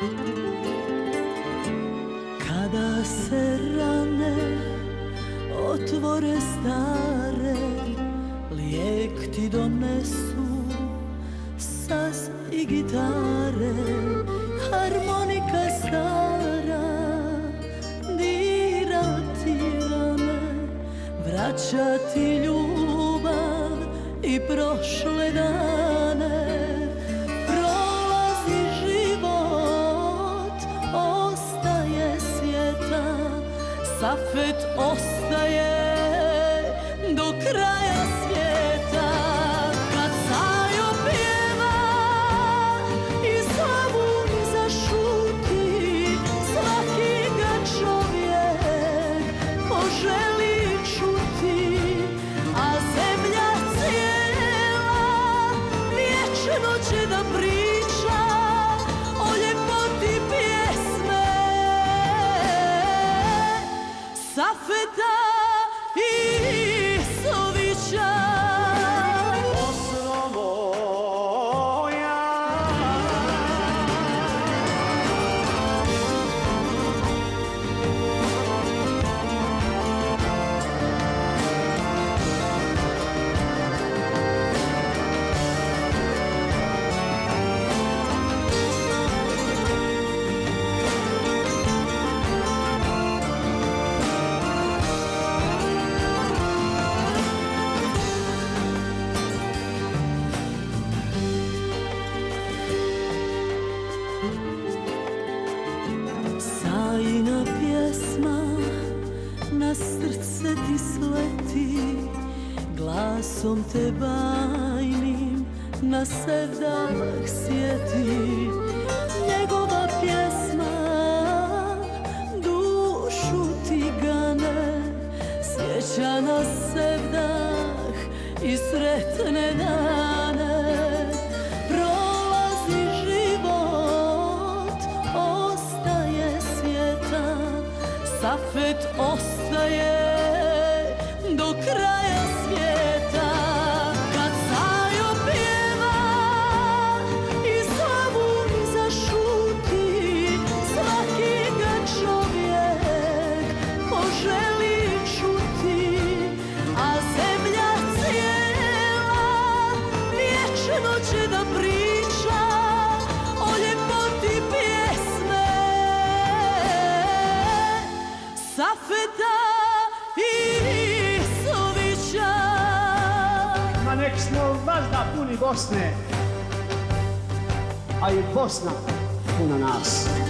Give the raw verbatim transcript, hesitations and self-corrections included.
Kada se rane otvore stare, lijek ti donesu saz i gitare, harmonika stara dira ti rane, vraća ti ljubav i prošle dane. Prolazi život, ostaje svijeta, Safet ostaje do kraja svijeta. Kad Sajo pjeva i Slavuni zašuti, svaki ga čovjek poželi čuti, a zemlja cijela vječno će da priča o ljepoti pjesme Safeta i Sovića. Sajina pjesma na srce ti sleti, glasom te bajnim na sevdah sjeti. Njegova pjesma dušu ti gane, sjeća na sevdah i sretne dane. Prolazi život, ostaje svijeta, Safet ostaje do kraja svijeta. Kad Sajo pjeva i Slavuni zašuti, svaki ga čovjek poželi čuti, a zemlja cijela vječno će da priča o ljepoti pjesme Safeta i Sovića. Ma nek smo vazda puni Bosne, a i Bosna puna nas.